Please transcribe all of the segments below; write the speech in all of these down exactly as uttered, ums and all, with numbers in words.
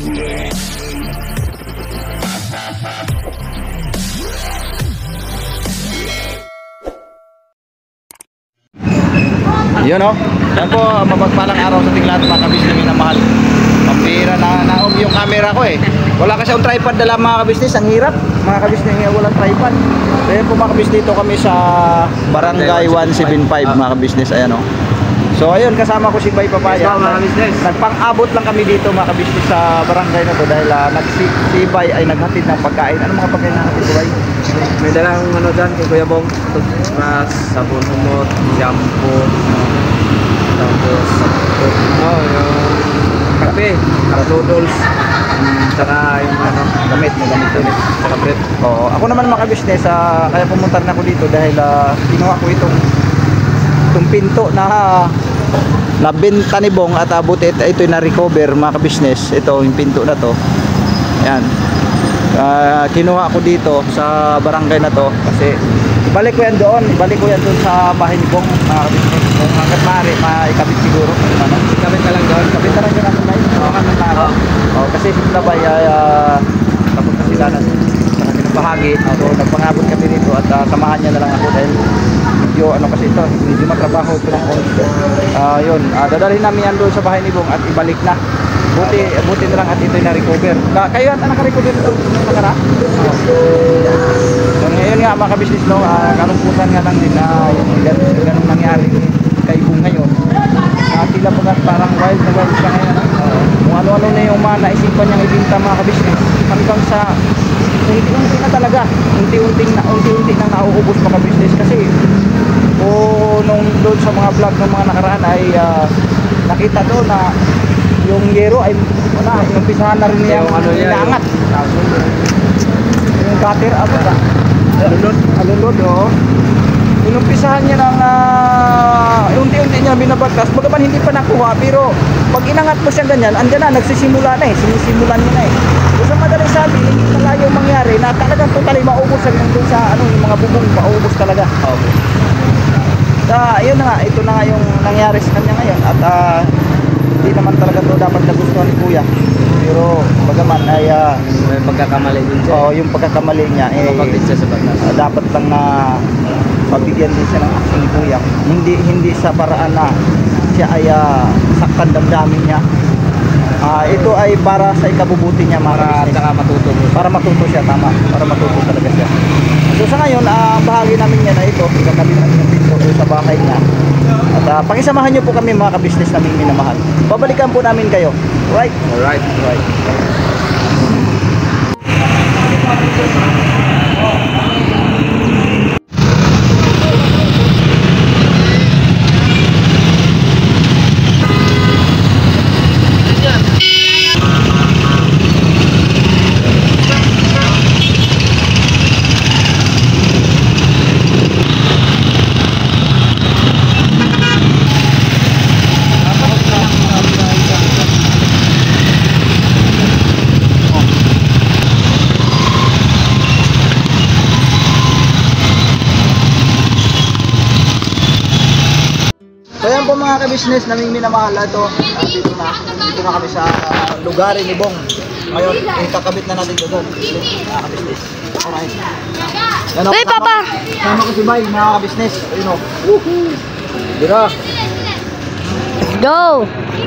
Yun o, yan po, mapagpalang araw sa ating lahat mga kabisnes na minamahal. Pampira na naog yung camera ko eh. Wala kasi yung tripod dala mga kabisnes, ang hirap mga kabisnes nga walang tripod. So yan po mga kabisnes, dito kami sa Barangay one seventy-five mga kabisnes, ayan o. So ayun, kasama ko si Bay Papaya. Nagpang-abot lang kami dito mga kabisnes sa barangay na to dahil uh, nagsi si Bay ay naghatid ng pagkain. Ano mga pagkain na hatid ko, Bay? May dalang ano dyan kay Kuya Bong, toothbrush, sabon humot, shampoo, tapos oh, yung kape, cup noodles, saka yung ano, Gamit, may gamit ulit. saka bread. Oo, ako naman mga kabisnes, uh, kaya pumunta na ako dito dahil uh, kinuha ko itong itong pinto na nabenta ni Bong at uh, buti ito, ito na recover mga kabisnes. Ito yung pinto na to. Ayan. Uh, kinuha ko dito sa barangay na to kasi ibalik ko yan doon, ibalik ko yan doon sa bahay ni Bong mga kabisnes. Kung hanggat maaari, maikabit siguro. Ano? Ikabit ka lang doon. Kabit na lang dyan natin tayo. Oo, hanggat maaari. Oh, kasi sila ba ay uh, tapos na sila na sa kanilang bahagi. So nagpangabot kami dito at uh, samahan niya na lang ako dahil medyo ano kasi ito, medyo matrabaho ito ng konti. Uh, yun, uh, dadalhin namin yan doon sa bahay ni Bong at ibalik na. Buti, buti na lang at ito'y na-recover. Ka kayo ata naka-recover ito ng nakara? So ngayon nga mga kabisnes, no, uh, kalungkutan nga lang din na yung ganun, ganun nangyari kay Bong ngayon. Uh, sila mga parang wild na wild siya ngayon. Uh, kung ano-ano na yung mga naisipan niyang ibinta mga kabisnes hanggang sa unti-unti na talaga. Unti-unti na, unti-unti na nauubos mga kabisnes kasi o nung doon sa mga vlog ng mga nakaraan ay uh, nakita doon na yung yero ay wala, inumpisahan na rin niya yung ano inaangat. Yung cutter, ano ba? Alulod. Alulod, oo. Inumpisahan niya ng uh, unti-unti niya binabagtas. Bagaman hindi pa nakuha, pero pag inangat mo siya ganyan, andyan na, nagsisimula na eh. Sinisimulan niya na eh. So sa madaling sabi, hindi malayo mangyari na talagang totally maubos sa, sa ano, yung mga bubong, maubos talaga. Okay. So, ayun na nga, ito na nga yung nangyari sa kanya ngayon. At uh, hindi naman talaga to dapat nagustuhan ni Kuya. Pero bagaman ay uh, May pagkakamali din siya. oh, yung pagkakamali niya eh, Mapagdit siya sa batas. uh, dapat lang na mabigyan din siya ng action ni Kuya. Hindi hindi sa paraan na siya ay uh, saktan damdamin niya. Uh, ito ay para sa ikabubuti niya Para mga saka matuto mo. para matuto siya, tama, para matuto talaga siya. So sa ngayon, uh, bahagi namin yan na ito, ikakabit namin yung pinto eh, sa bahay niya. At uh, pakisamahan niyo po kami mga kabisnes namin minamahal. Babalikan po namin kayo. Right? Alright. Right. So yan po mga kabisnes naming minamahal. Ito, uh, dito na dito na kami sa uh, lugarin ni Bong. Ngayon, eh, kakabit na natin ito doon. Mga kabisnes. Alright. Yan o, Uy, Papa! Sama ko si Bay, mga kabisnes. Ayun o. Woohoo! Dira. Go!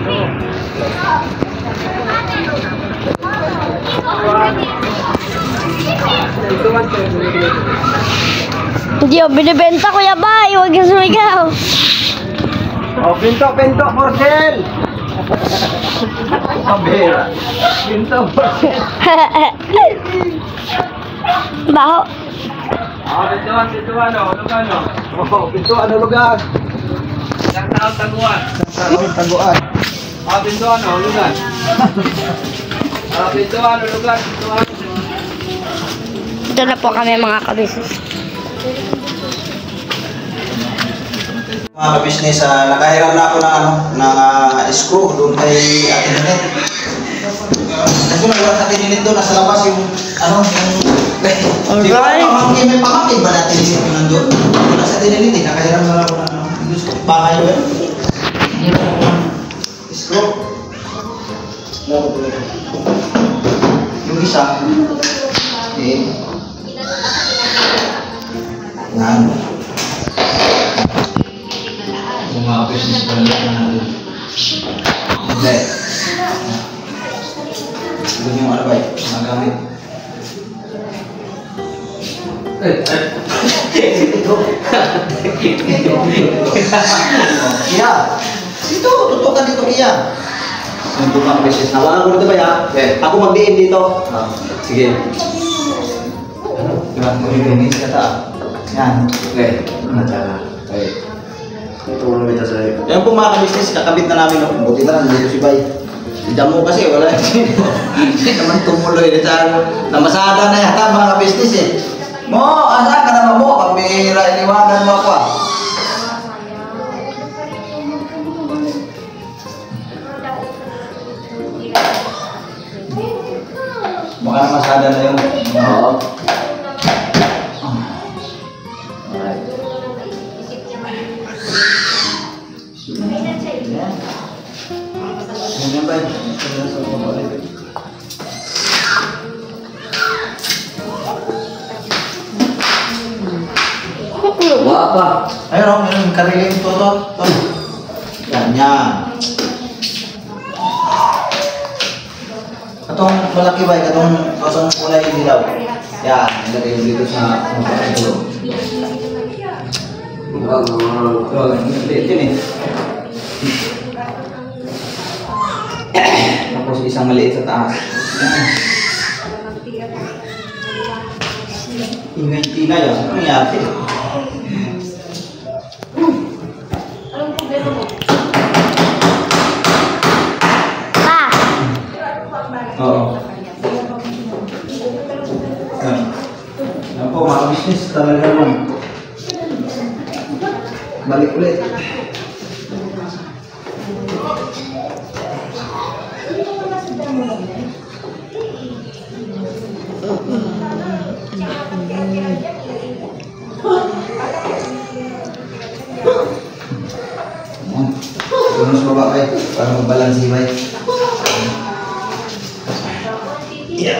Hindi o, binibenta Kuya Bay. Huwag yung sumigaw. Oh, pinto, pinto, for sale! Pabira. Pinto, for sale. Baho. Ah, pintuan, pintuan, ano, ano? Oh, pinto, ano lugar? Isang taon taguan. Taon, taguan. Ah, pintuan, ano, lugar? Ah, pintuan, ano, lugar? Pintuan. Ito na po kami mga kabisnes. Mga kabisnes, uh, nakahiram na ako ng, ano, ng uh, screw doon kay Ate Ninet. Nandun na wala sa Ate Ninet doon, nasa labas yung ano, yung... Di ba, pamangkin, may pamangkin ba natin yung nandun? Nasa Ate Ninet, nakahiram na ako ng ano, bakay yun. Screw. No, isa. Okay. Yan. Yung mga business pa lang natin. Hindi. Doon yung ano ba eh, mga gamit. Iya. Dito, tutukan dito Iya. Yung bunga business. Hawakan ko dito ba ya? Ako mag-diin dito. Sige. Diba? Mag-dinis ka ta. Yan. Okay. Okay. Ito mo kita sa'yo. Yan po mga ka-business, kakabit na namin. No? Buti na lang, dito si Bay. Diyan mo kasi, wala hindi naman tumuloy. Namasada na yata mga ka-business eh. Mo, asa ka naman mo? Pambihira, iniwanan mo ako ah. Baka namasada na yun. Oo. Ganyan ba? Wala pa. Ayun o, yung kariling to to. to. Ganyan. Katong malaki ba? Katong katong kulay dilaw. Yan, ilagay mo dito sa ulo. Ito, liit yun eh. Tapos isang maliit sa taas. Ingay-tingay ah. Ano nangyari? Pa, Oo. Yan. Yan po, mga business talaga naman. Balik ulit. Tunus mo ba kayo? Para magbalansi ba? Yeah.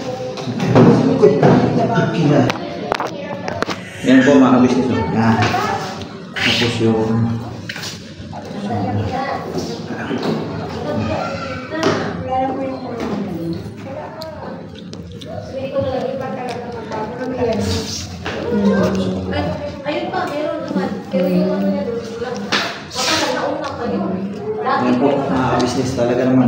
Gila. Yan po mga business. Yan. Tapos yung Ayun pa, meron naman. Pero yung ano niya doon, lang. Baka nauna pa yun. yan po mga business talaga naman.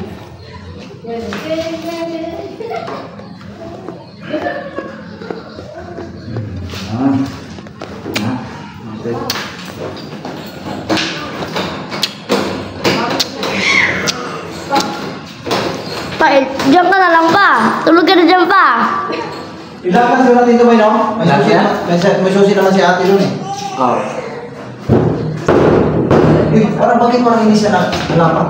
Ah. Ah. Okay. pa, eh, diyan ka na lang pa. Tulog ka na dyan pa. Ilakan doon natin ito ba, no? May susi, may, may susi naman si ate doon eh. Oo. Eh, parang bakit parang hindi siya na nalapak?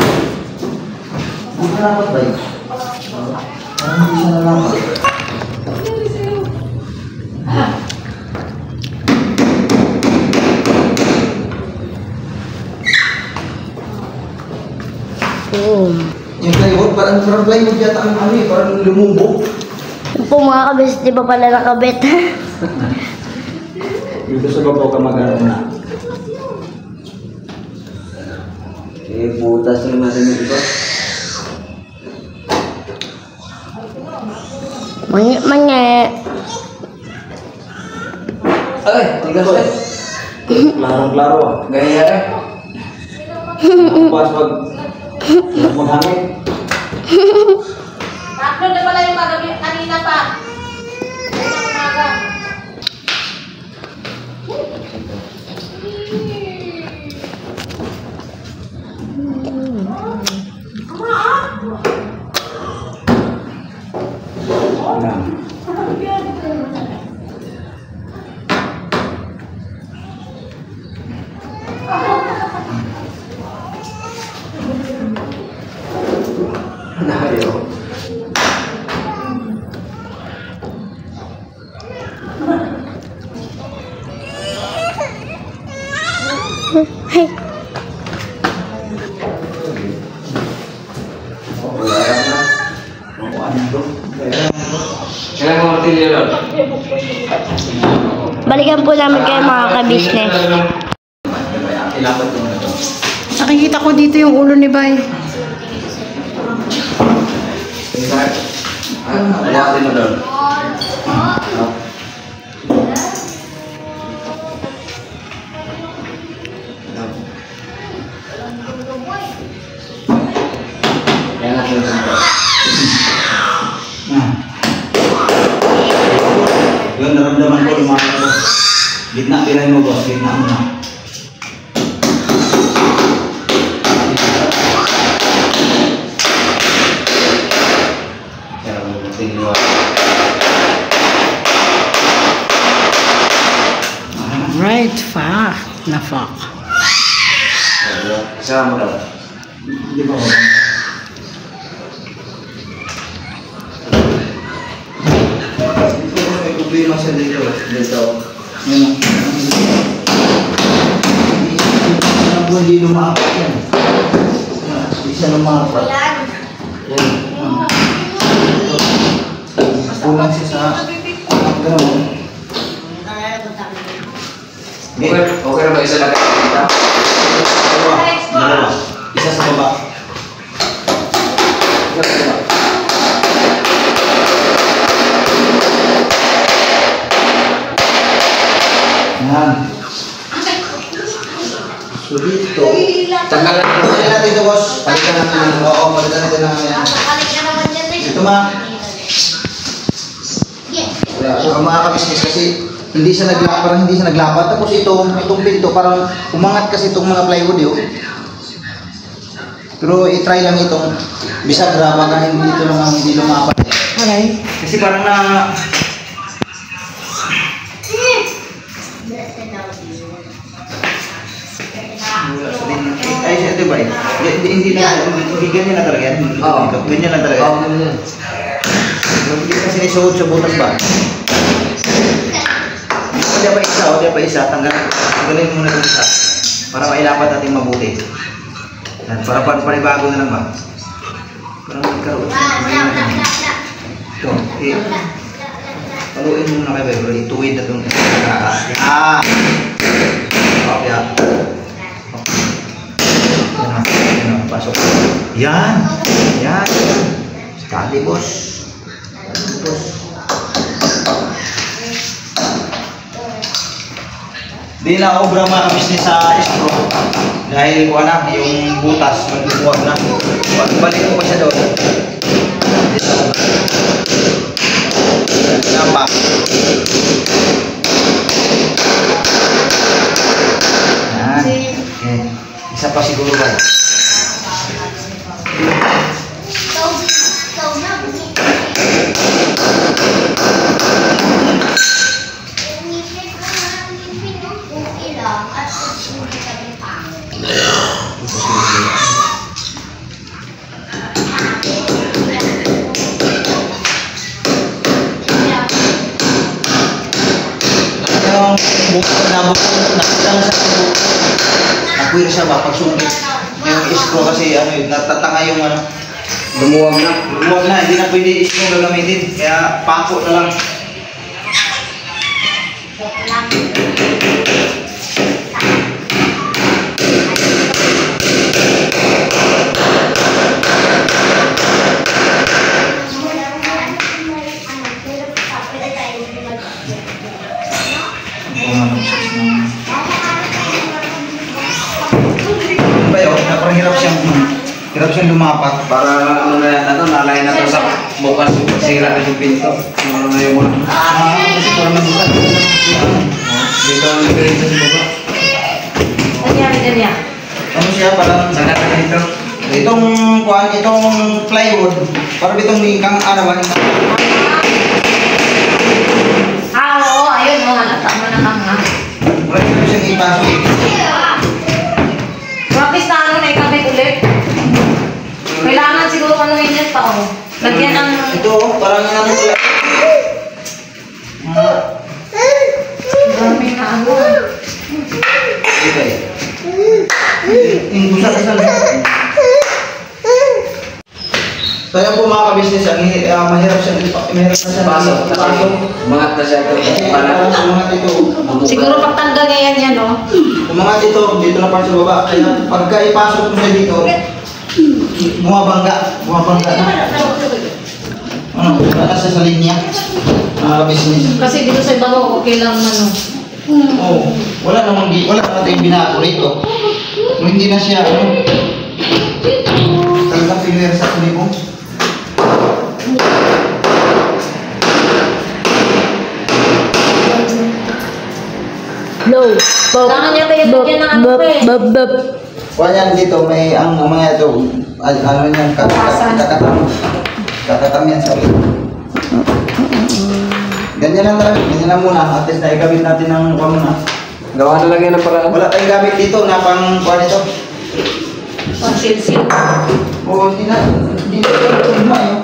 Hindi nalapak ba yun? Parang hindi siya nalapak. Oo. Yung plywood, parang, parang plywood yata ang ano eh, parang lumubog. Yung po mga kabis, di ba pala nakabit? Dito sa babaw ka mag-ano na. Eh, butas na natin yung iba. Mangi, mangi. Ay, tigas eh. Klarong-klaro ah. Gaya eh. Pas pag maghangin. Tatlo na pala yung magabi kanina pa. Kanina umaga. Ayaw. Hey. Wala na. Wala Kailan mo martilyo doon? Balikan po namin kayo mga ka-business. Ilapat mo na ito. Nakikita ko dito yung ulo ni Bay. Ilapat mo doon. Yan natin ito. Yun, naramdaman ko lumakas ko. Gitna, pilay mo boss. Gitna mo na. Yan, tingin. Right, fuck. Na fuck. Isa mo daw. Hindi ba mo? May problema siya dito. Dito. Yan. Hindi lumapat yan. Hindi siya lumapat. Yan. Kulang siya sa gano'n. Okay, okay na ba isa lang kita? Dalawa. Dalawa. Isa sa baba. Isa sa baba. Yan. So dito. Tanggalan na Palitan natin ito, boss. Palitan natin. Oo, palitan natin ang yan. Nakakalik ka naman dyan eh. Ito ma. Kaya so, ang mga kabisnes kasi hindi siya naglapat, parang hindi siya naglapat. Tapos ito, itong pinto, parang umangat kasi itong mga plywood yun. Pero i-try lang itong bisagra, baka hindi ito lang hindi lumapat. Okay. Kasi parang na... Wala sa din. Ay, siya ito ba eh? Hindi, hindi, hindi na, hindi ganyan na talaga yan. Oo. Ganyan lang talaga. Oo, ganyan. Hindi kasi nisuot sa butas ba? O diya pa isa, o diya pa isa. Tanggal, tanggalin mo na yung isa. Para mailapat natin mabuti. Yan, para pan panibago na lang ba? Para magkaroon. Ito, eh. Paluin mo muna kayo, bro. Ituwid na itong ah! Oh, yeah. Yan na, pasok. Yan! Yan! Kali, boss. Kali, boss. Di na obra mga kabisnes sa istro. Dahil ko na, yung butas, magbubuwag na. Balik ko pa siya doon. Dito. Nampak. Yan. Okay. Isa pa siguro ba? Yung bukod na bukod, nakita mo sa bukod. Nakwir siya ba pag sungkit. Yung iskro kasi ano yun, natatanga yung ano. Lumuwag na. Huwag na, hindi na pwede iskro gagamitin. Kaya pako na lang. Ano ba yun? Parang hirap siyang, hirap siyang lumapat. Para ano na yan, ano, nalay na to sa bukas, sira na yung pinto. Ano na yung mga. Ah, kasi parang nabukas. Dito ang nagkarito sa baba. Nangyari dyan yan. Ano siya, parang Sana ka dito. itong kuan, itong plywood, parang itong kang ano ba? Ah, oo, ayun mo. Halata mo na kang nga. Wala ko siyang ipasok. Practice na ano, naikabit ulit. Kailangan siguro ano yun yan pa, oh. Lagyan ng... Ito, parang ano pala. Ah, Dami na ano. ito eh. Yung busa isa lang. So yan po mga ka-business, ang uh, mahirap siya, mahirap na siya. Pasok, pasok. umangat na siya ito. Eh, parang umangat ito. Siguro pagtanggal niya yan yan, no? Umangat ito, dito na pa sa baba. Kaya pagka ipasok mo siya dito, bumabangga, bumabangga na. Ano, wala siya sa linya, mga ka-business. Kasi dito sa ibabaw, okay lang ano. Oo, wala namang, wala naman tayong binago rito. Kung hindi na siya, ano, talagang pinuwer sa kulibo. Low. Kailangan niya tayo lagyan ng ano pa eh. Bub, bub. Kuha yan dito, may ang ang mga ito, al- ano yan, Kapasan. kakatam. Kakatam yan sa ulit. Ganyan lang talaga, ganyan lang muna. At least naikabit natin ng kuha muna. Gawa na lang yan ng paraan. Wala tayong gamit dito na pang kuha nito. Pang-seal-seal. Oo, hindi na, hindi na ito ito na yun.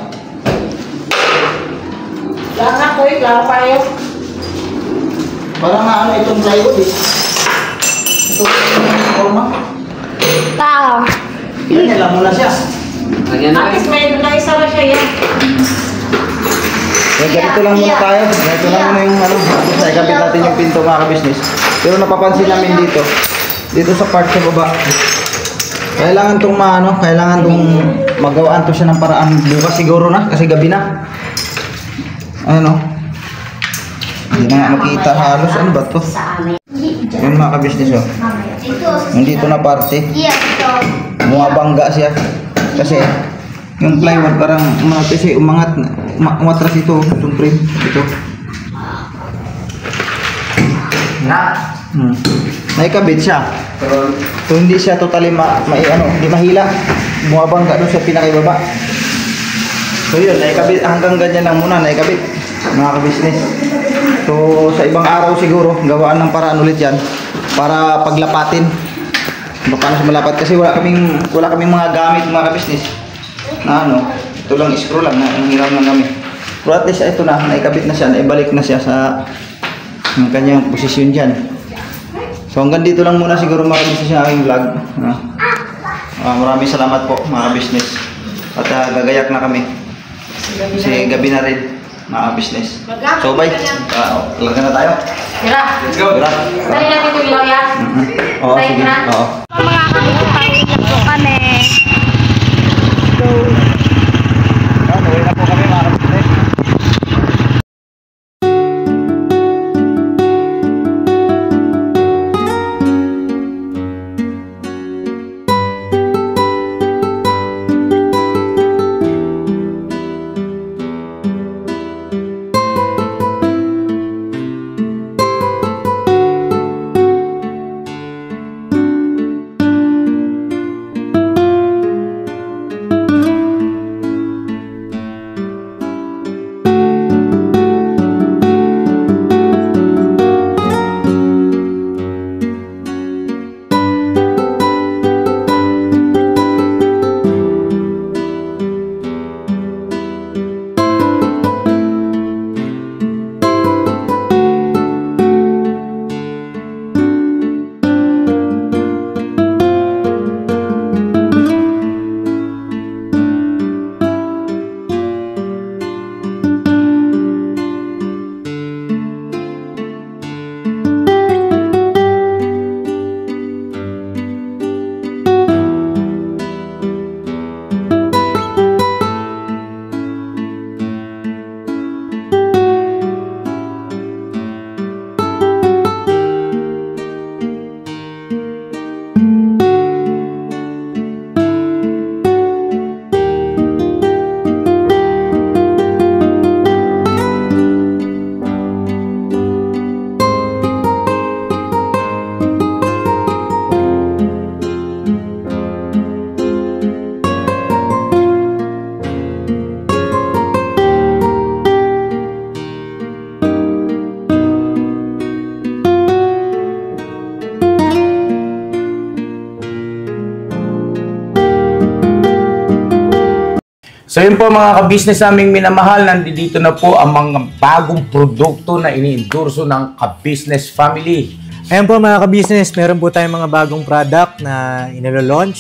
Wala nga ko eh, klaro pa yun. Parang na ano itong plywood eh. Itong forma. Tao. Ganyan lang muna siya. Lagyan na At least may naisa na siya yan. Yan, ganito lang muna tayo. Ganito lang muna yung ano. Tapos naikabit natin yung pinto mga ka-business. Pero napapansin namin dito, dito sa part sa baba, kailangan tong maano, kailangan tong magawaan to siya ng paraan bukas siguro na kasi gabi na. Ano? Hindi na nga makita halos. Ano ba to? Yun mga ka-business oh. Nandito na parte. Bumabangga siya. Kasi yung plywood parang uma, kasi umangat na. Uma, umatras ito. Itong frame. Ito. Na. Hmm. Naikabit siya. Pero, So hindi siya totally ma, ma ano, hindi mahila. Bumabangga doon sa pinakibaba. So yun, naikabit hanggang ganyan lang muna, naikabit mga ka-business. So sa ibang araw siguro, gawaan ng paraan ulit yan para paglapatin. Baka na siya malapat kasi wala kaming wala kaming mga gamit mga ka-business. Na ano, ito lang screw lang, na nanghiram lang kami. Pero at least ito na, naikabit na siya, naibalik na siya sa ng kanyang posisyon dyan. So hanggang dito lang muna siguro mga ka-business yung aking vlog. Uh, uh, maraming salamat po mga ka-business. At uh, gagayak na kami. Kasi gabi na rin mga ka-business. So bye. Uh, Larga na tayo. Tira. let's go. Tara. Dali natin yung ilaw yan. Mm-hmm. Oo, sige. Oo. Mga kapitbahay po kami. Go. Ano, uwi na po kami mga ka-business. So yun po mga ka-business naming minamahal, nandito na po ang mga bagong produkto na ini-endorso ng ka-business family. Ayan po mga ka-business, meron po tayong mga bagong product na inilo-launch.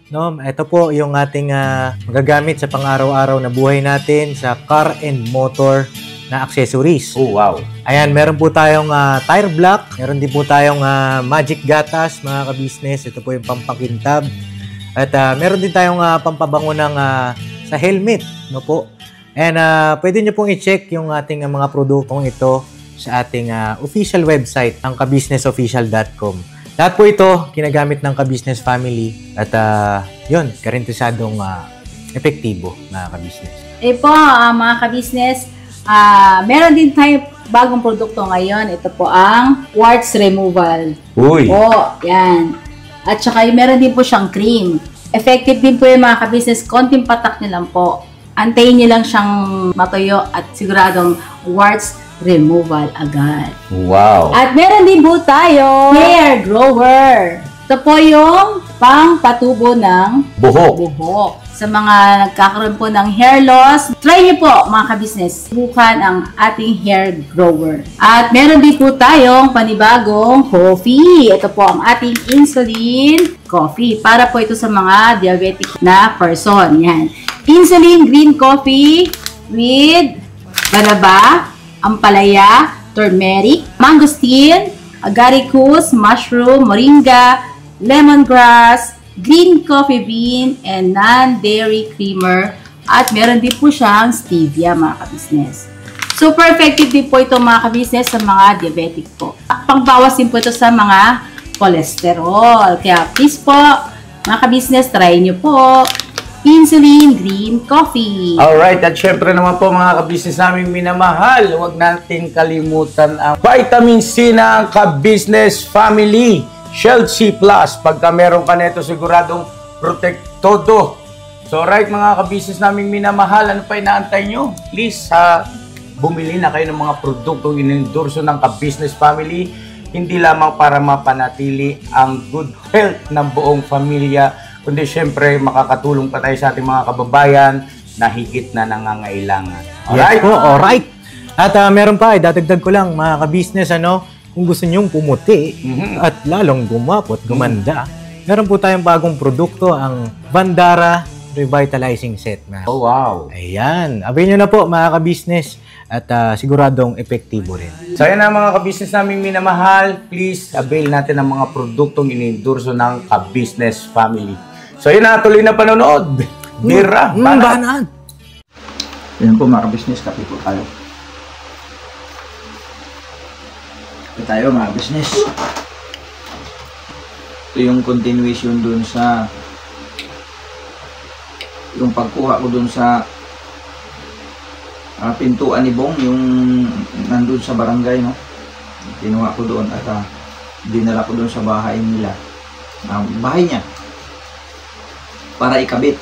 no? Ito po yung ating uh, magagamit sa pang-araw-araw na buhay natin sa car and motor na accessories. Oh, wow. Ayan, meron po tayong uh, tire block. Meron din po tayong uh, magic gatas, mga ka-business. Ito po yung pampakintab. At uh, meron din tayong uh, pampabango ng uh, sa helmet, no po. And uh, pwede nyo pong i-check yung ating uh, mga produktong ito sa ating uh, official website, ang kabusiness official dot com. Lahat po ito, kinagamit ng ka-business family. At uh, yun, karintisadong uh, epektibo, mga ka-business. Eh po, uh, mga ka-business, uh, meron din tayo bagong produkto ngayon. Ito po ang warts removal. Uy! Po, yan. At saka meron din po siyang cream. Effective din po yung mga ka-business. Konting patak nyo lang po. Antayin nyo lang siyang matuyo at siguradong warts removal agad. Wow! At meron din po tayo hair grower. Ito po yung pang patubo ng Buhok. buhok. Sa mga nagkakaroon po ng hair loss, try nyo po mga ka-business. Subukan ang ating hair grower. At meron din po tayong panibagong coffee. Ito po ang ating insulin coffee. Para po ito sa mga diabetic na person. Yan. Insulin green coffee with banaba, ampalaya, turmeric, mangosteen, agaricus, mushroom, moringa, lemongrass, green coffee bean, and non-dairy creamer. At meron din po siyang stevia, mga ka-business. Super effective din po ito, mga ka-business, sa mga diabetic po. Pangbawas din po ito sa mga cholesterol. Kaya please po, mga ka-business, try nyo po insulin green coffee. Alright, at syempre naman po mga ka-business naming minamahal, huwag natin kalimutan ang vitamin C ng ka-business family. Shield C Plus. Pagka meron ka nito, siguradong protektodo. So right mga ka-business naming minamahal, ano pa inaantay nyo? Please, ha, bumili na kayo ng mga produktong inendorso ng ka-business family. Hindi lamang para mapanatili ang good health ng buong pamilya, kundi syempre makakatulong pa tayo sa ating mga kababayan na higit na nangangailangan. Alright? Yes po, alright. At uh, meron pa, eh, dadagdag ko lang mga ka-business, ano, kung gusto nyong pumuti Mm-hmm. at lalong gumapot, gumanda, meron po tayong bagong produkto, ang Bandara Revitalizing Set. Na. Oh, wow. Ayan. Abay nyo na po mga ka-business at uh, siguradong epektibo rin. So yan na mga ka-business naming minamahal, please avail natin ang mga produktong inendorso ng ka-business family. So yun na, tuloy na panonood. Bira, Mm, banat. banat. Yan po mga business, kape po tayo. Kape tayo mga business. Ito yung continuation dun sa yung pagkuha ko dun sa uh, pintuan ni Bong, yung nandun sa barangay, no? Kinuha ko doon at uh, dinala ko doon sa bahay nila. Uh, bahay niya. Para ikabit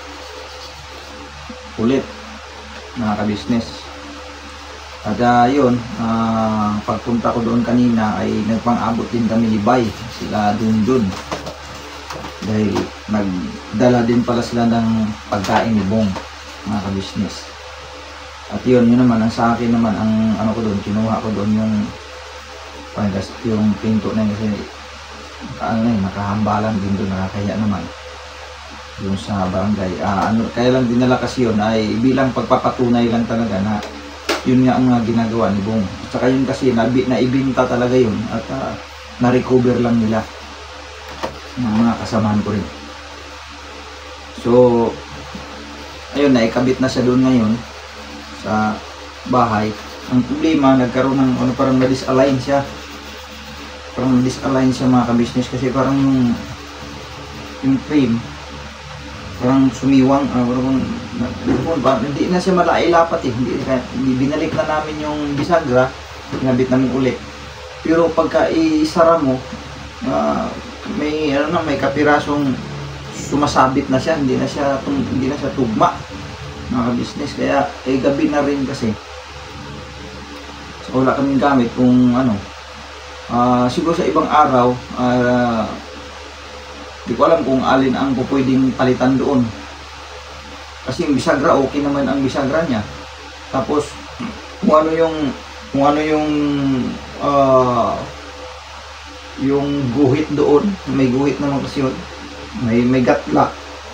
ulit, mga ka-business. At uh, yun, uh, pagpunta ko doon kanina ay nagpang-abot din kami ni Bay, sila dun dun. Dahil nagdala din pala sila ng pagkain ni Bong, mga ka-business. At yun, yun naman, ang sa akin naman, ang ano ko doon, kinuha ko doon yung yung pinto na yun kasi ano na yun, nakahambalan din doon, nakakaya naman yung sa barangay. Ah, ano, kaya lang dinala kasi yun ay bilang pagpapatunay lang talaga na yun nga ang uh, ginagawa ni Bong. At saka yun kasi nabi, naibinta talaga yun at uh, na-recover lang nila ng mga kasamahan ko rin. So ayun, naikabit na siya doon ngayon sa bahay. Ang problema, nagkaroon ng ano, parang na-disalign siya. Parang na-disalign siya mga ka-business kasi parang yung yung frame parang sumiwang, uh, parang, hindi na siya malailapat eh. Hindi, hindi, binalik na namin yung bisagra, pinabit namin ulit. Pero pagka isara mo, uh, may ano na, may kapirasong sumasabit na siya, hindi na siya tum, hindi na siya tugma, mga business. Kaya eh, gabi na rin kasi. So wala kaming gamit kung ano. Uh, siguro sa ibang araw, uh, di ko alam kung alin ang pwedeng palitan doon. Kasi yung bisagra, okay naman ang bisagra niya. Tapos, kung ano yung, kung ano yung, uh, yung guhit doon, may guhit naman kasi yun. May, may gatla.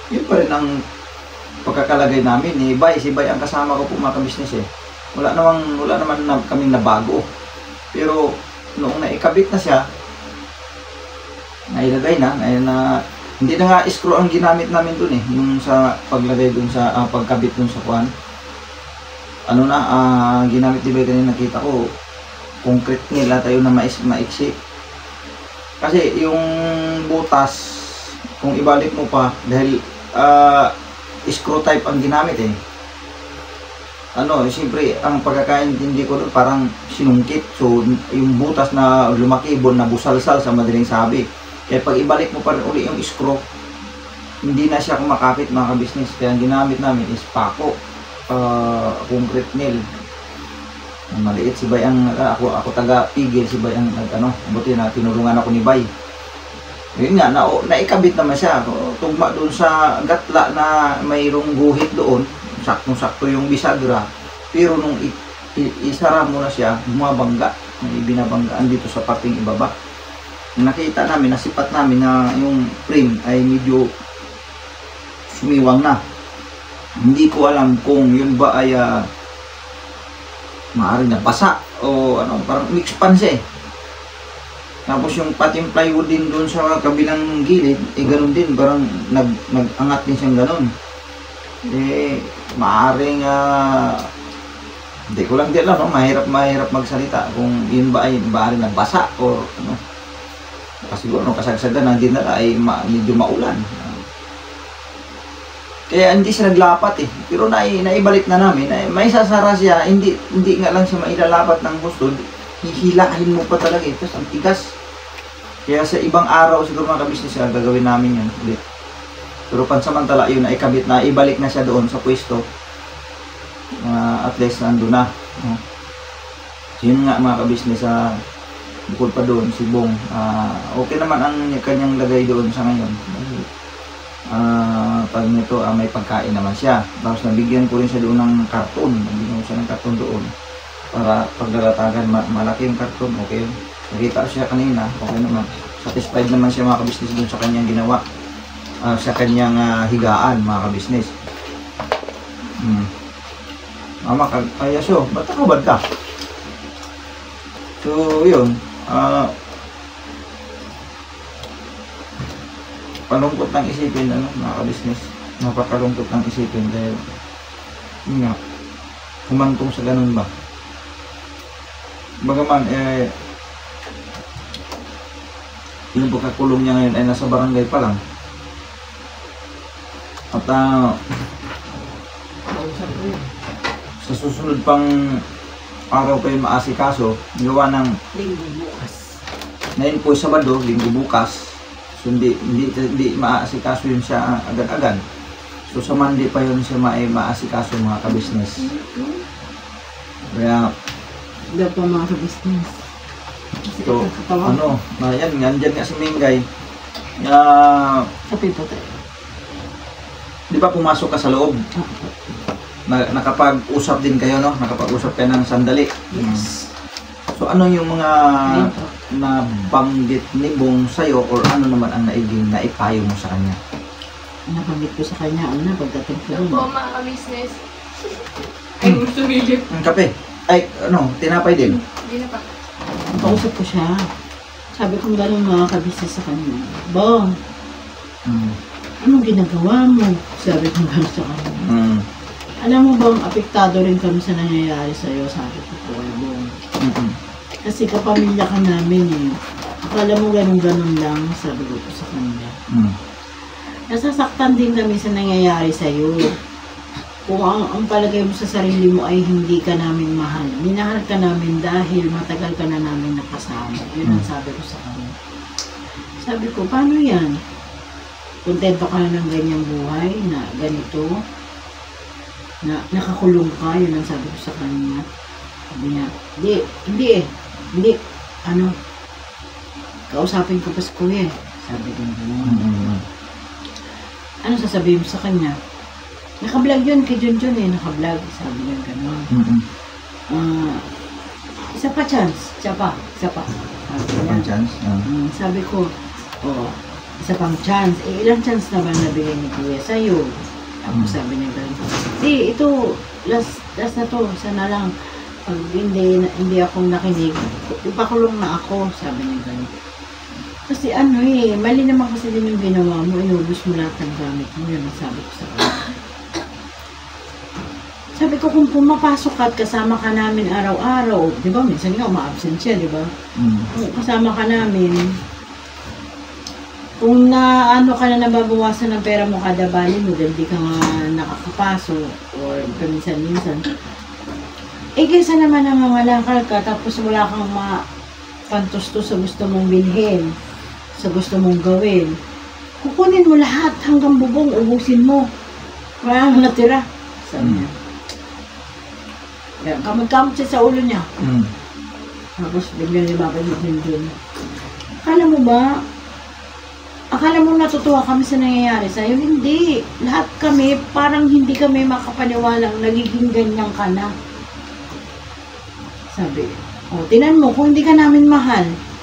yun pa rin ang pagkakalagay namin. Eh, Bay, si Bay ang kasama ko po mga kabisnes eh. Wala namang, wala naman na, kaming nabago. Pero noong naikabit na siya, nailagay na, na, na hindi na nga screw ang ginamit namin dun eh. Yung sa paglagay dun sa, uh, pagkabit dun sa kuwan. Ano na, uh, ginamit ni Bay kanina nakita ko, concrete nila tayo na mais, maiksi. Kasi yung butas, kung ibalik mo pa, dahil uh, screw type ang ginamit eh. Ano, siyempre, ang pagkakaintindi ko doon parang sinungkit. So, yung butas na lumakibon, na busalsal sa madaling sabi. Kaya pag ibalik mo pa rin uli yung screw, hindi na siya kumakapit mga kabisnes. Kaya ang ginamit namin is pako, uh, concrete nail. Maliit si Bay ang, uh, ako, ako taga-pigil, si Bay ang, ano, buti na tinulungan ako ni Bay. Yun nga, na, naikabit naman siya. Tugma doon sa gatla na mayroong guhit doon, saktong-sakto yung bisagra. Pero nung i, i, isara mo na siya, bumabangga. May binabanggaan dito sa pating ibaba. Nakita namin, nasipat namin na yung frame ay medyo sumiwang na. Hindi ko alam kung yun ba ay uh, maaaring nabasa o ano, parang mix pan siya eh. Tapos yung pating plywood din doon sa kabilang gilid, eh ganun din, parang nag, nag-angat din siyang ganun. Eh, maaaring, uh, hindi ko lang din alam, no? mahirap, mahirap magsalita kung yun ba ay maaaring nagbasa o ano. Kasi siguro, no, kasagsagan na din nila ay ma, medyo maulan. Kaya hindi siya naglapat eh. Pero nai, naibalik na namin, ay, may sasara siya, hindi, hindi nga lang siya mailalapat ng gusto. Hihilahin mo pa talaga ito, ang tigas. Kaya sa ibang araw siguro mga kabisnes sila gagawin namin yun ulit. Pero pansamantala yun ay kabit na, ibalik na siya doon sa pwesto. Uh, at least nandun na. Uh, so yun nga mga kabisnes sa uh, bukod pa doon si Bong. Uh, okay naman ang kanyang lagay doon sa ngayon. Uh, pag nito uh, may pagkain naman siya. Tapos nabigyan ko rin siya doon ng karton. Nabigyan ko siya ng karton doon. Para paglalatagan, malaki yung karton, okay. Nakita siya kanina, okay naman. Satisfied naman siya mga kabisnes dun sa kanyang ginawa. Uh, sa kanyang uh, higaan mga kabisnes. Hmm. Mama, kaya siyo, ba't nakabad ka? So, yun. Uh, palungkot ng isipin, ano, mga kabisnes. Napakalungkot ng isipin dahil, yun nga, humantong sa ganun ba? Bagaman, eh, yung pagkakulong niya ngayon ay nasa barangay pa lang. At, uh, sa susunod pang araw kayo maasikaso, gawa ng Linggo bukas. ngayon po Sabado, Linggo bukas. So, hindi, hindi, hindi maasikaso yun siya agad-agad. So, sa Monday pa yun siya ma maasikaso mga kabisnes. Kaya, Daw pa mga ka-business. so, ano, na yan, nandyan nga si Mingay. Uh, Sabi po tayo. di ba pumasok ka sa loob? Na, nakapag-usap din kayo, no? Nakapag-usap kayo ng sandali. Yes. So, ano yung mga nabanggit ni Bong sa'yo or ano naman ang naiging naipayo mo sa kanya? Nabanggit ko sa kanya, ano na, pagdating ko rin. Po, mga ka-business. Ay, gusto video. Ang kape. Ay, ano, tinapay din. Hindi na pa. Pausap ko siya. Sabi ko gano'n mga ka-business sa kanya. Bong, Mm. anong ginagawa mo? Sabi ko gano'n sa kanya. Mm. Alam mo bang apektado rin kami sa nangyayari sa'yo? Sabi ko po, Bong. Mm -mm. Kasi kapamilya ka namin eh. Akala mo gano'n-gano'n lang, sabi ko po sa kanya. Mm. Nasasaktan din kami sa nangyayari sa'yo. Kung ang, ang palagay mo sa sarili mo ay hindi ka namin mahal. Minahal ka namin dahil matagal ka na namin nakasama. Yun ang sabi ko sa kanya. Sabi ko, paano yan? Kontento ka na ng ganyang buhay na ganito? Na nakakulong ka? Yun ang sabi ko sa kanya. Sabi niya, hindi, hindi eh. Hindi, ano, kausapin ko pa si kuya eh. Sabi ko gano'n. Mm -mm. Ano sasabihin mo sa kanya? Naka-vlog yun kay Junjun eh, naka-vlog. Sabi niya gano'n. Mm -mm. Uh, isa pa chance, isa pa, isa pa. Sabi niya. Ang chance. Uh. Mm, sabi ko, oh, isa pang chance. Eh, ilang chance na ba nabigay ni Kuya sa'yo? Tapos sabi niya ganun. Di, ito, last, last na to, sana lang. Pag hindi, hindi ako nakinig, ipakulong na ako, sabi niya ganun. Kasi ano eh, mali naman kasi din yung ginawa mo, inubos mo lahat ng gamit mo, yun ang sabi ko sa kanya. Sabi ko, kung pumapasok ka at kasama ka namin araw-araw, di ba, minsan nga uma-absent siya, di ba? Mm. Kung kasama ka namin, kung na ano ka na nababawasan ng pera mo kada bali mo dahil di ka nga nakakapasok or paminsan-minsan, eh kaysa naman nangangalakal ka tapos wala kang mapantusto sa gusto mong bilhin, sa gusto mong gawin, kukunin mo lahat hanggang bubong, ubusin mo. Wala nang natira. Sabi niya. Kaya kamag-kamag siya sa ulo niya. Mm. Tapos bigla niya babalik din din. Akala mo ba, akala mo natutuwa kami sa nangyayari sa'yo? Hindi. Lahat kami, parang hindi kami makapaniwalang nagiging ganyan ka na. Sabi, o, tinan mo, kung hindi ka namin mahal,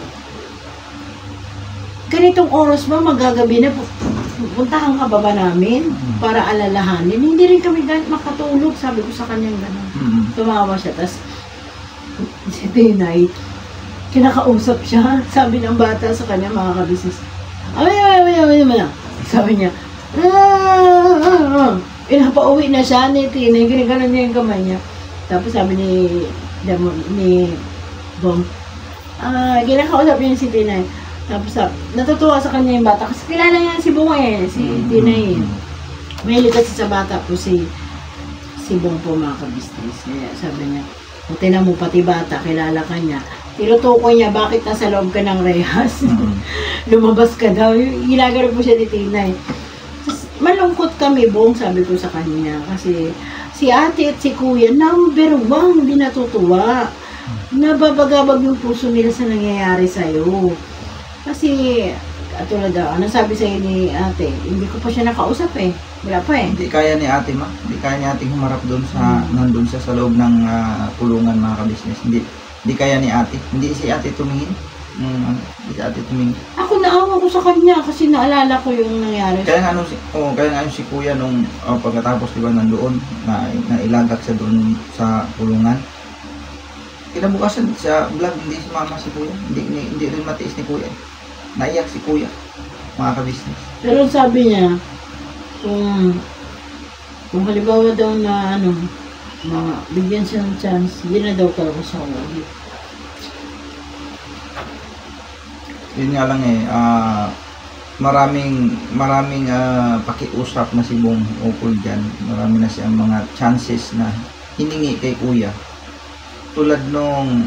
ganitong oras ba magagabi na puntahan ka baba namin para alalahanin? Hindi rin kami ganit makatulog, sabi ko sa kanyang gano'n. Mm. Tumawa siya, tas si Tinay, kinakausap siya, sabi ng bata sa kanya, mga kabisnes. Ay, ay, ay, ay, ay, sabi niya, ah, ah, ah. Pinapauwi na siya ni Tinay, ginaganon niya yung kamay niya. Tapos sabi ni, ni Bong, ah, ginakausap niya si Tinay. Tapos sabi, natutuwa sa kanya yung bata, kasi kilala niya si Bong eh, si Tinay eh. May likat sa bata po si si Bong po, mga kabisnes. Kaya sabi niya, kung tinan mo pati bata, kilala ka niya. Tinutukoy niya, bakit nasa loob ka ng rehas? Mm. Lumabas ka daw. Ginagano po siya ni Tinay. Tas, malungkot kami, Bong, sabi ko sa kanya. Kasi si ate at si kuya, number one, hindi natutuwa. Nababagabag yung puso nila sa nangyayari sa'yo. Kasi, katulad daw, ano sabi sa'yo ni ate, hindi ko pa siya nakausap eh. Wala pa eh. Hindi kaya ni ate, ma. Hindi kaya ni ate humarap doon sa, nandun siya sa loob ng ah, kulungan, mga kabisnes. Hindi, hindi kaya ni ate. Hindi si ate tumingin. Mm, hindi si ate tumingin. Ako naawa ko sa kanya kasi naalala ko yung nangyari. Kaya nga, nung si, oh, kaya nga yung si kuya nung oh, pagkatapos, di ba, nandoon, na, na ilagak siya doon sa kulungan. Kinabukasan sa vlog, hindi si mama si kuya. Hindi, hindi, hindi rin matiis ni kuya. Naiyak si kuya, mga kabisnes. Pero sabi niya, kung, kung halimbawa daw na ano, mga, bigyan siya ng chance, hindi na daw talaga siya ulit. Yun nga lang eh, ah, maraming, maraming ah, pakiusap na si Bong ukol dyan. Marami na siyang mga chances na hiningi kay kuya. Tulad nung,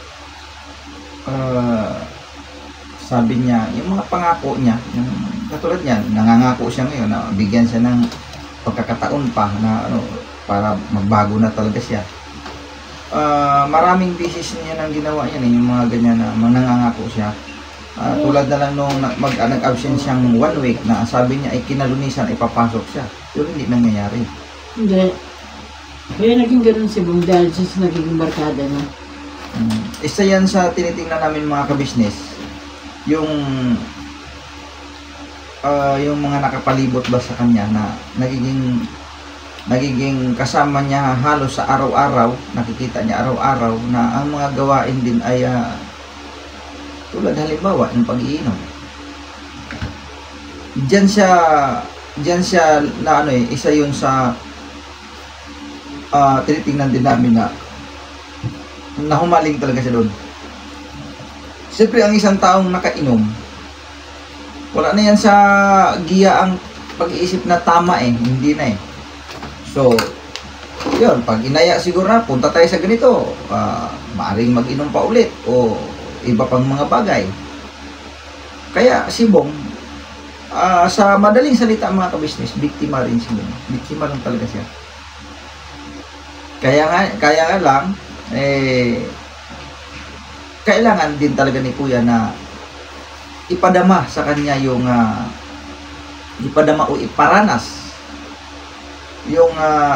ah, sabi niya, yung mga pangako niya, yung, katulad niya, nangangako siya ngayon na bigyan siya ng pagkakataon pa na ano, para magbago na talaga siya. Uh, maraming beses niya nang ginawa yan eh, yung mga ganyan na manangangako siya. Uh, tulad na lang nung mag, uh, nag-absent siyang one week na sabi niya ay kinalunisan, ipapasok siya. Pero hindi nangyayari. Hindi. Kaya naging ganun si Bong dahil siya naging barkada na. Um, isa yan sa tinitingnan namin, mga kabisnes. Yung uh, yung mga nakapalibot ba sa kanya na nagiging nagiging kasama niya halos sa araw-araw, nakikita niya araw-araw na ang mga gawain din ay uh, tulad halimbawa yung pag-iinom. Diyan siya diyan siya na ano eh, isa yun sa uh, tinitingnan din namin na nahumaling talaga siya doon. Siyempre, ang isang taong nakainom, wala na yan sa giya ang pag-iisip na tama eh, hindi na eh. So, yun, pag inaya siguro na, punta tayo sa ganito, uh, maaaring mag-inom pa ulit o iba pang mga bagay. Kaya si Bong, uh, sa madaling salita mga kabisnes, biktima rin si Bong. Biktima lang talaga siya. Kaya nga, kaya nga lang, eh, kailangan din talaga ni kuya na ipadama sa kanya yung uh, ipadama o iparanas yung uh,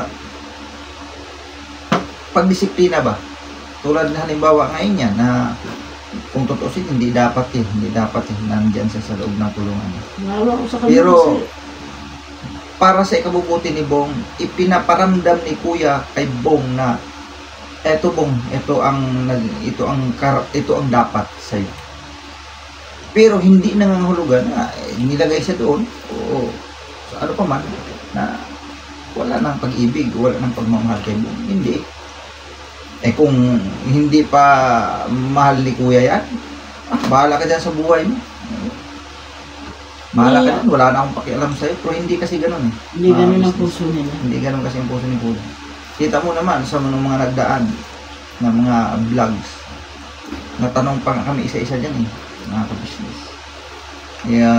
pagdisiplina ba, tulad na halimbawa ngayon yan na kung tutusin, hindi dapat eh, hindi dapat eh, nandyan siya sa loob ng kulungan. Nawa ko sa kanya Pero, kasi. para sa ikabubuti ni Bong, ipinaparamdam ni Kuya kay Bong na eto Bong, ito ang ito ang ito ang dapat sa iyo. Pero hindi nangangahulugan na eh, nilagay siya doon o ano pa man na wala nang pag-ibig, wala nang pagmamahal kay Bong. Hindi. Eh kung hindi pa mahal ni Kuya yan, ah, bahala ka dyan sa buhay mo. Mahala ka dyan, wala na akong pakialam sa'yo, pero hindi kasi ganun eh. Hindi Mga ganun ang business. puso nila. Hindi ganun kasi ang puso ni Kuya. Kita mo naman sa mga, mga nagdaan na mga vlogs. Natanong pa nga kami isa-isa dyan eh, mga ka-business. Kaya,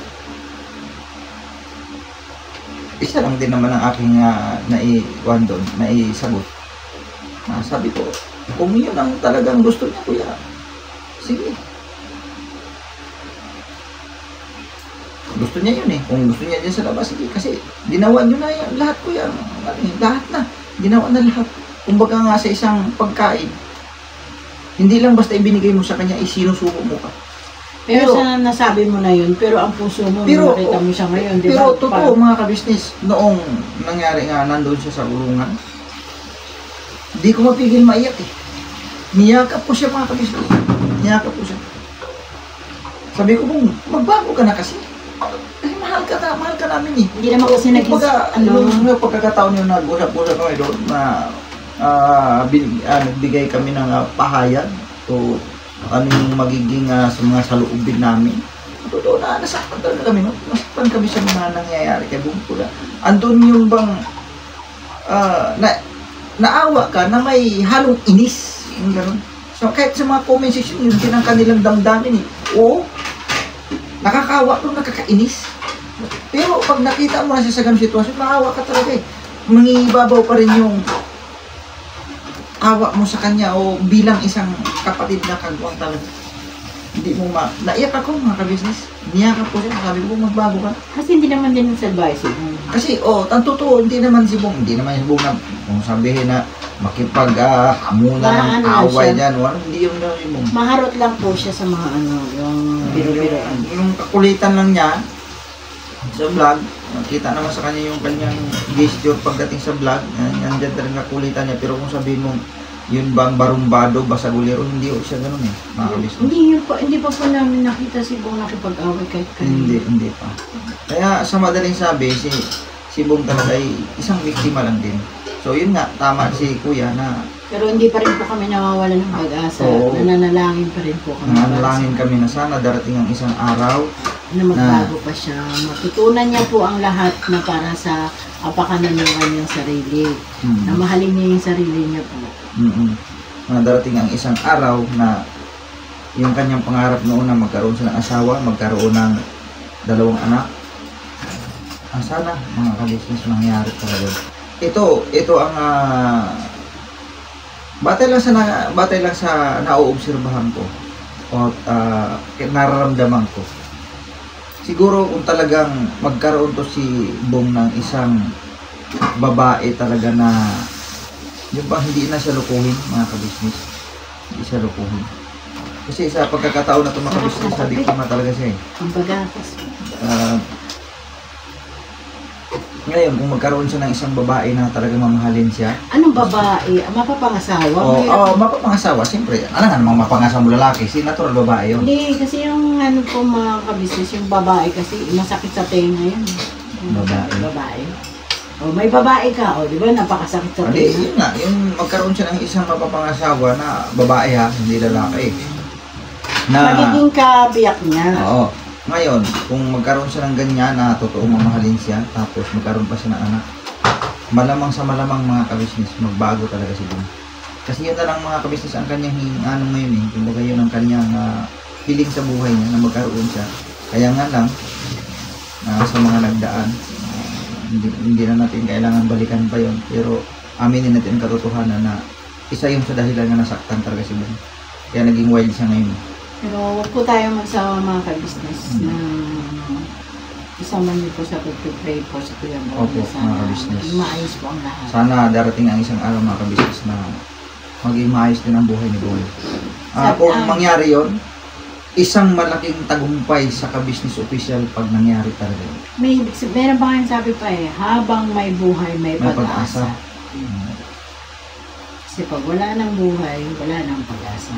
isa lang din naman ang aking uh, naiwan doon, naisagot. Ah, sabi ko, kung yun ang talagang gusto niya, Kuya, sige. Gusto niya yun eh. Kung gusto niya dyan sa labas, sige. Kasi ginawa niyo na yan. Lahat, Kuya. Lahat na. Ginawa na lahat. Kumbaga nga sa isang pagkain, hindi lang basta ibinigay mo sa kanya, isinusubo mo ka. Pero, pero sa nasabi mo na yun, pero ang puso mo, pero, nakita mo siya ngayon, di ba? Pero totoo, mga ka-business, noong nangyari nga, nandun siya sa ulungan, hindi ko mapigil maiyak eh. Niyakap ko siya, mga ka-business. Niyakap ko siya. Sabi ko, Bong, magbago ka na kasi. Kasi mahal ka na, mahal ka namin eh. Hindi naman kasi naging, Pagka, ano, yung pagkakataon yung nag-usap-usap kami doon na uh, bin, uh, nagbigay kami ng uh, pahayag o ano yung magiging uh, sa mga saloobin namin. Totoo na, nasaktan talaga kami, no? Nasaktan kami sa mga nangyayari kay Bong Pula. Andun yung bang uh, na, naawa ka na may halong inis. Yung gano'n. So, kahit sa mga comment section, yun din ang kanilang damdamin eh. Oo, nakakawa doon, nakakainis. Pero pag nakita mo na siya sa ganung sitwasyon, naawa ka talaga eh. Mangibabaw pa rin yung awa mo sa kanya o bilang isang kapatid na kagwang talaga. Hindi mo ma... Naiyak ako, mga ka-business. Niyakap ko siya, sabi ko, magbago ka. kasi hindi naman din sa advice. Eh. Kasi, oh, ang totoo, hindi naman si Bong, hindi naman si Bong na, kung sabihin na makipag uh, hamuna ng Ano away siya? dyan, wala, hindi yung na si Bong. Maharot lang po siya sa mga ano, yung biro-biroan. Yung, yung kakulitan lang niya sa vlog, nakita naman sa kanya yung kanyang gesture pagdating sa vlog, nandiyan talagang kakulitan niya, pero kung sabihin mo, yun bang barumbado, basagulero, hindi o siya ganun eh, mga ka-business. Hindi yun pa, hindi pa po namin nakita si Bong nakipag-away kahit kanina. Hindi, hindi pa. Kaya sa madaling sabi, si si Bong talaga ay isang biktima lang din. So yun nga, tama si Kuya na Pero hindi pa rin po kami nawawala ng pag-asa. Oo. Nananalangin pa rin po kami. nanalangin kami na sana darating ang isang araw. Na magbago pa siya. Matutunan niya po ang lahat na para sa apakanan ng kanyang sarili. Hmm. Na mahalin niya yung sarili niya po. Mm-mm. Na darating ang isang araw na yung kanyang pangarap noon na magkaroon siya ng asawa, magkaroon ng dalawang anak. Ah, sana mga ka-business mangyari talaga. Ito, ito ang uh, batay lang sa na, batay lang sa nauobserbahan ko o uh, nararamdaman ko. Siguro kung talagang magkaroon to si Bong ng isang babae talaga na yung bang hindi na siya lukuhin, mga ka-business. Hindi siya lukuhin. Kasi sa pagkakataon na ito, mga ka-business, sabi ko na talaga siya eh. Ang pagatas. Uh, ngayon, kung magkaroon siya ng isang babae na talagang mamahalin siya. Anong babae? Mapapangasawa? Oo, Mahirap. oh, mapapangasawa, siyempre. Ano nga namang mapangasawa mo lalaki? Si natural babae yun. Hindi, kasi yung ano po mga kabisnes, yung babae kasi masakit sa tenga yun. Yung Babae. Babae. O, may babae ka, o, di ba? Napakasakit sa Hindi, tenga. yun nga. Yung magkaroon siya ng isang mapapangasawa na babae ha, hindi lalaki. Na, Magiging kabiyak niya. oo. Ngayon, kung magkaroon siya ng ganyan na totoo mamahalin siya, tapos magkaroon pa siya ng anak, malamang sa malamang mga kabisnes, magbago talaga si Bong. Kasi yun na lang mga kabisnes ang kanyang ano ngayon eh, kumbaga yun ang kanyang uh, hiling sa buhay niya na magkaroon siya. Kaya nga lang, uh, sa mga nagdaan, uh, hindi, hindi na natin kailangan balikan pa yun, pero aminin natin ang katotohanan na isa yung sa dahilan na nasaktan talaga si Bong. Kaya naging wild siya ngayon. Pero huwag po tayo magsawa mga ka-business Hmm. na isama niyo po sa pag-pray po sa Kuya Bong. Opo, Sana mga ka-business. maayos po ang lahat. Sana darating ang isang araw mga kabisnes na maging maayos din ang buhay ni Bong. Ah, Sa- kung ah. mangyari yon, isang malaking tagumpay sa ka-business official pag nangyari talaga yun. May, meron ba kayong sabi pa eh, habang may buhay, may, May pag-asa. pag-asa. Hmm. Kasi pag wala ng buhay, wala ng pag-asa.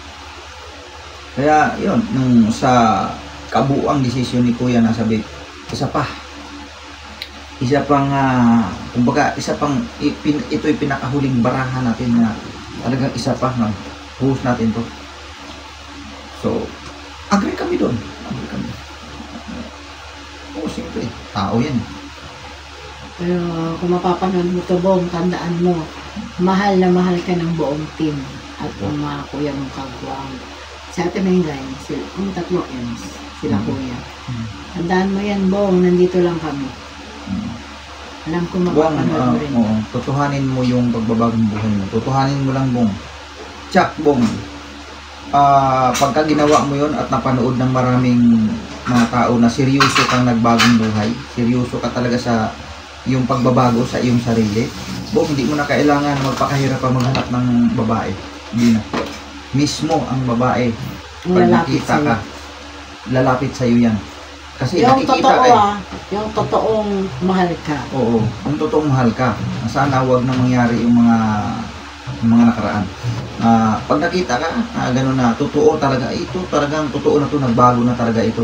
Kaya yun, nung sa kabuuang desisyon ni Kuya na sabi, isa pa, isa pang, uh, kumbaga, isa pang, ipin, ito'y pinakahuling barahan natin na talagang isa pa na buhos natin to. So, agree kami doon. Agree kami. Oo, siyempre, tao yan. Pero kung mapapanood mo to, Bong, tandaan mo, mahal na mahal ka ng buong team at ang mga kuya mong kagwang. Sa atin may guys, sila, ang tatlo M's, sila Mhm. kuya. Mhm. Tandaan mo yan, Bong, nandito lang kami. Hmm. Alam ko Bong, mapapanood ah, mo rin. oo, tutuhanin mo yung pagbabagong buhay mo. Tutuhanin mo lang, Bong. Tsak, Bong. Ah, pagka ginawa mo yon at napanood ng maraming mga tao na seryoso kang nagbagong buhay, seryoso ka talaga sa yung pagbabago sa iyong sarili, Bong, hindi mo na kailangan magpakahirap pa maghanap ng babae. Hindi na. Mismo ang babae, Ang pag lalapit nakita sa'yo. ka, lalapit sa'yo yan. Kasi Yung nakikita totoo ka eh. ah, yung totoong mahal ka. Oo, ang totoong mahal ka. Sana huwag na mangyari yung mga yung mga nakaraan. Ah, pag nakita ka, ah, gano'n na, totoo talaga, ito talagang totoo na to, nagbago na talaga ito.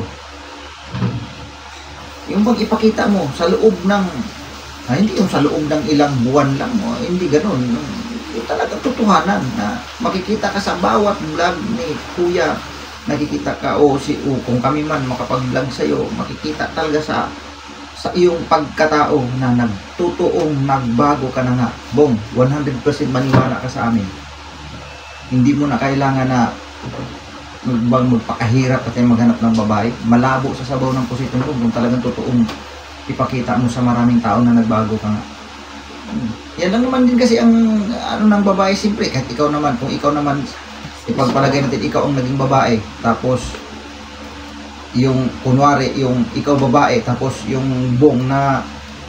Yung pag ipakita mo sa loob ng, ah, hindi yung sa loob ng ilang buwan lang, oh, hindi gano'n. Yung talagang totohanan na makikita ka sa bawat vlog ni Kuya, nakikita ka, o si, o kung kami man makapag-vlog sa'yo, makikita talaga sa sa iyong pagkatao na nagtotoong nagbago ka na nga. Bong, one hundred percent maniwala ka sa amin. Hindi mo na kailangan na magbang magpakahirap at maghanap ng babae. Malabo sa sabaw ng posisyon mo kung talagang totoong ipakita mo sa maraming tao na nagbago ka nga. Yan lang naman din kasi ang ano ng babae, simple. Kahit ikaw naman, kung ikaw naman ipagpalagay natin ikaw ang naging babae, tapos yung kunwari yung ikaw babae, tapos yung Bong na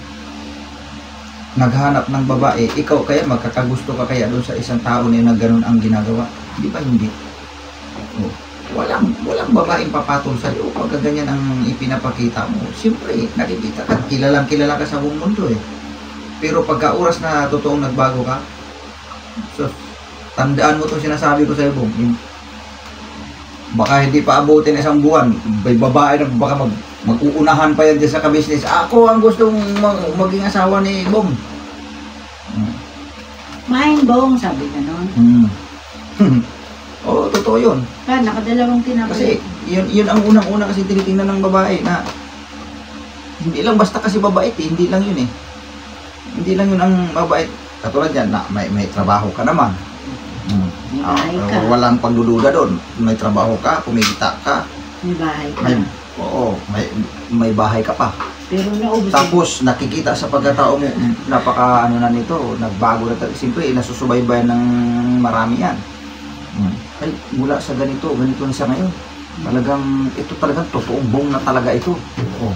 naghanap ng babae, ikaw kaya magkakagusto ka kaya doon sa isang tao na ganun ang ginagawa? Di ba hindi? Oh, walang walang babaeng papatol sa iyo pag ganyan ang ipinapakita mo. Siyempre nakikita ka, kilalang kilala ka sa buong mundo eh. Pero pagka oras na totoong nagbago ka, so tandaan mo itong sinasabi ko sa iyo, Bong. Baka hindi pa abutin isang buwan, may babae na baka mag, mag-uunahan pa yan dyan sa ka-business. Ako ang gustong mag, maging asawa ni Bong. Hmm. Mahin, Bong, sabi ka nun. Hmm. Oo, totoo yun. Pa, nakadalawang tinapos. Kasi yun, yun ang unang-una kasi tinitingnan ng babae na hindi lang basta kasi babait eh, hindi lang yun eh. Hindi lang yun ang mabait. Katulad yan na may, may trabaho ka naman. Hmm. May Ah, bahay ka. walang pagdududa doon. May trabaho ka, kumikita ka, May bahay ka. may, oo, may, may bahay ka pa. Pero naubos. Tapos nakikita sa pagkatao mo, napaka ano na nito, nagbago na talaga. Siyempre, nasusubaybayan ng marami yan. Hmm. Ay, mula sa ganito, ganito na siya ngayon. Talagang, ito talagang totoong Bong na talaga ito. Oo.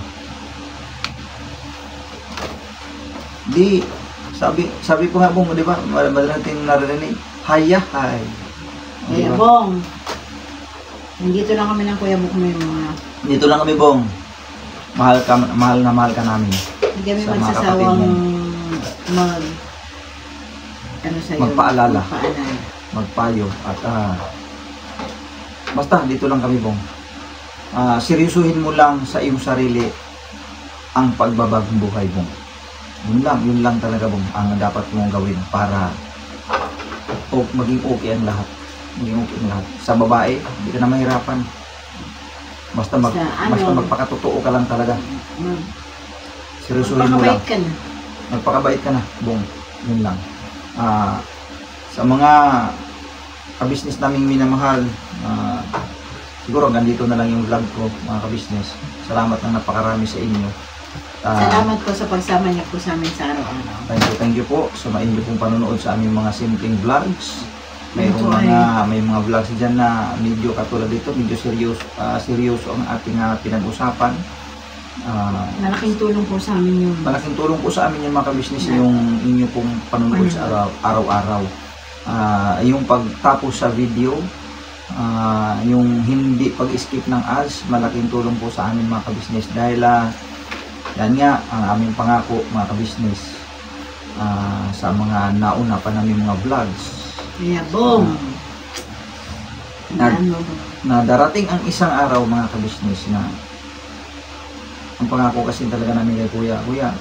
Di, sabi, sabi ko nga Bong, di ba, madalas natin narinig, haya, hay. Kaya, Diba? Bong, nandito lang kami ng Kuya Bong, may mga, Dito lang kami Bong. Mahal ka, mahal na mahal ka namin. hindi kami Sa mga magsasawang kapatid mag, ano sa'yo, Magpaalala. magpaalala. Magpayo at ah, basta dito lang kami Bong. Ah, seryosuhin mo lang sa iyong sarili ang pagbabagong buhay Bong. Yun lang, yun lang talaga Bong ang dapat mong gawin para o maging okay ang lahat. Maging okay ang lahat. Sa babae, hindi ka na mahirapan. Basta mag, Sa ano? basta magpakatotoo ka lang talaga. Mag, Seryosuhin mo lang. magpakabait ka na. Magpakabait ka na, Bong. Yun lang. Ah, sa mga kabisnes naming minamahal, ah, siguro ganito na lang yung vlog ko, mga kabisnes. Salamat ng napakarami sa inyo. Ah, Salamat po sa pagsama niyo po sa amin sa araw-araw. Thank you, thank you po sa mainyo pong panonood sa aming mga simpleng vlogs. Mayroong Ito ay- mga, may mga vlogs dyan na medyo katulad dito, medyo seryoso, ah, seryoso ang ating ah, pinag-usapan. Ah, Malaking tulong po sa amin yung malaking tulong po sa amin yung mga kabisnes yung inyo pong panonood sa araw- araw-araw. Ah, yung pagtapos sa video, Ah, yung hindi pag-skip ng ads, malaking tulong po sa amin mga kabisnes dahil uh, yan nga ang aming pangako mga kabisnes, uh, sa mga nauna pa namin mga vlogs. Kaya boom! Na, na darating ang isang araw mga kabisnes na ang pangako kasi talaga namin kay Kuya, Kuya,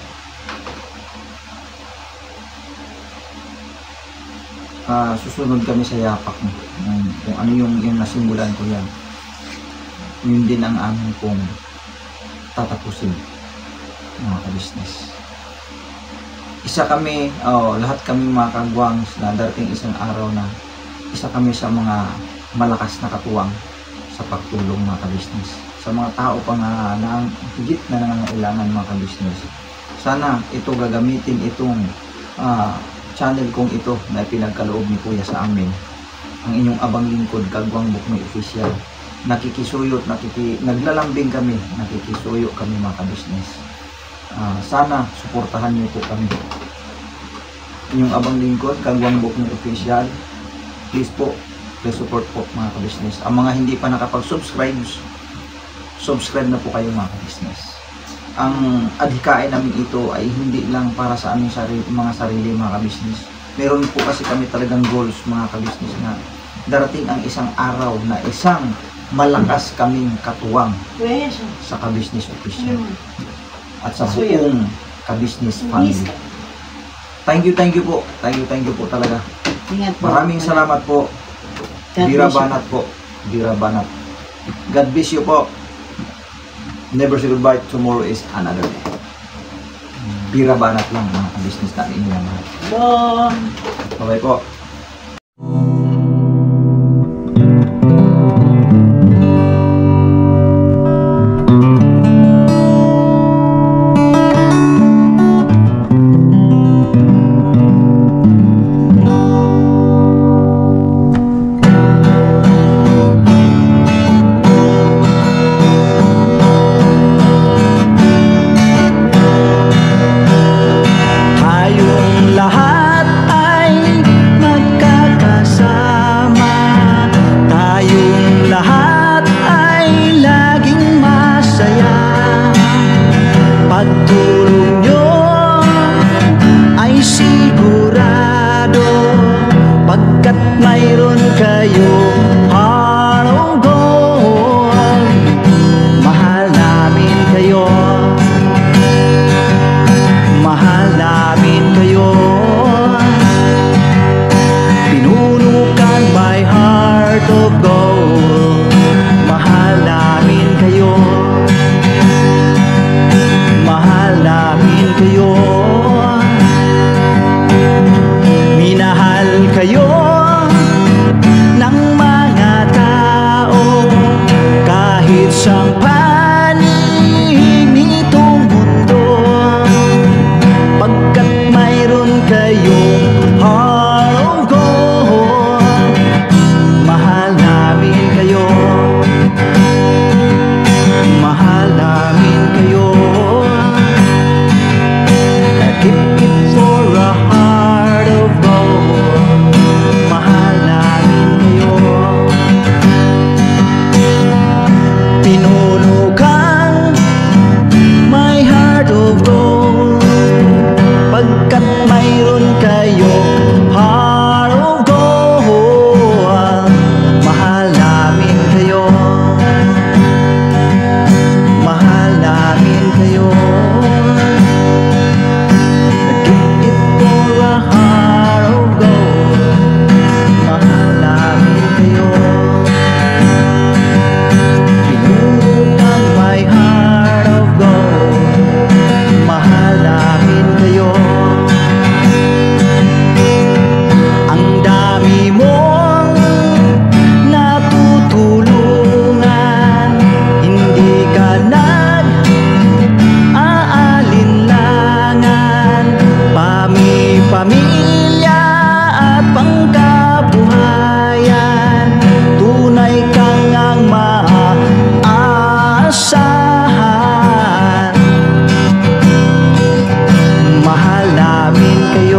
Uh, susunod kami sa yapak mo. Um, kung ano yung, yung nasimulan ko yan, yun din ang amin kong tatapusin mga ka-business. Isa kami, oh, lahat kami mga kagwangs na darating isang araw na isa kami sa mga malakas na katuwang sa pagtulong mga ka-business. Sa mga tao pa na, na higit na nangangailangan mga ka-business. Sana ito gagamitin itong uh, channel kong ito na pinagkaloob ni Kuya sa amin, ang inyong abang lingkod Kagwang Buknoy Official. Nakikisuyo, nakiki, naglalambing kami, nakikisuyo kami mga ka-business. Uh, sana suportahan niyo po kami. Inyong abang lingkod Kagwang Buknoy Official, please po, please support po mga ka-business. Ang mga hindi pa nakapag-subscribe, subscribe na po kayo mga ka-business. Ang adhikain namin ito ay hindi lang para sa aming sarili, mga sarili mga ka-business. Meron po kasi kami talagang goals mga ka-business na darating ang isang araw na isang malakas kaming katuwang sa ka-business official at sa buong ka-business family. Thank you, thank you po. Thank you, thank you po talaga. Maraming salamat po. Dira Banat po. Dira Banat. God bless you po. Never say goodbye, tomorrow is another day. Bira banat lang mga business natin yung mga. Bye-bye po.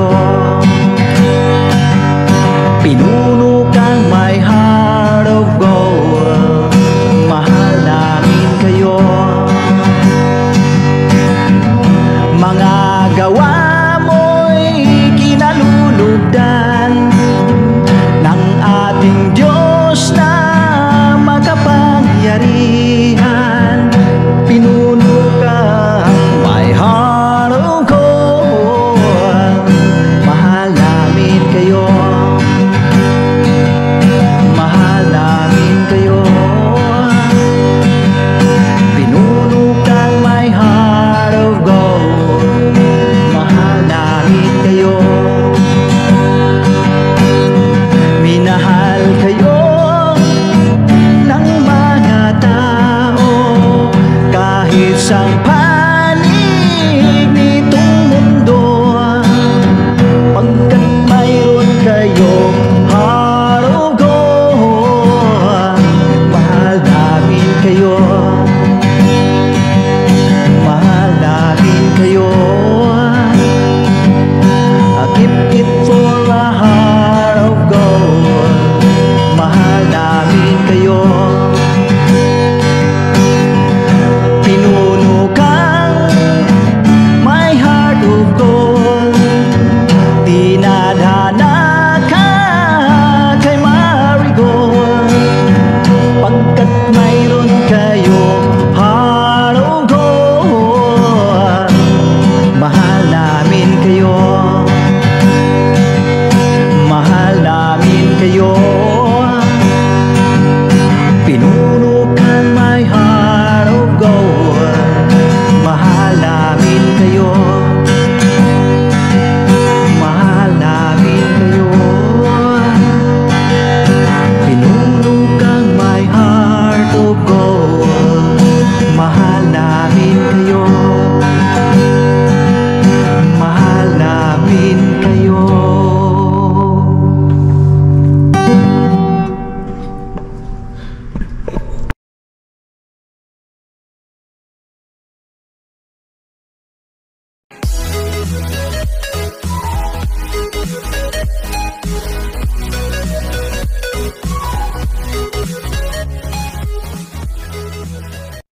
Pinuno kang my heart of gold. storm.